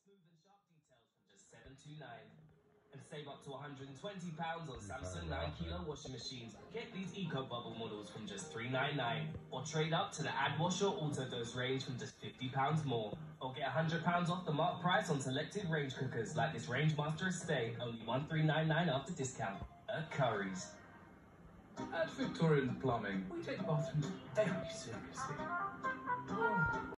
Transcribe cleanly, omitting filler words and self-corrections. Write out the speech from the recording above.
Smooth and sharp details from just $729. And save up to £120 on Samsung 9 kg washing machines. Get these Eco Bubble models from just $399. Or trade up to the Add Washer Auto Dose range from just £50 more. Or get £100 off the marked price on selected range cookers like this Rangemaster Estate, only $1399 after discount at Curry's. At Victorian Plumbing, we take bathrooms very seriously.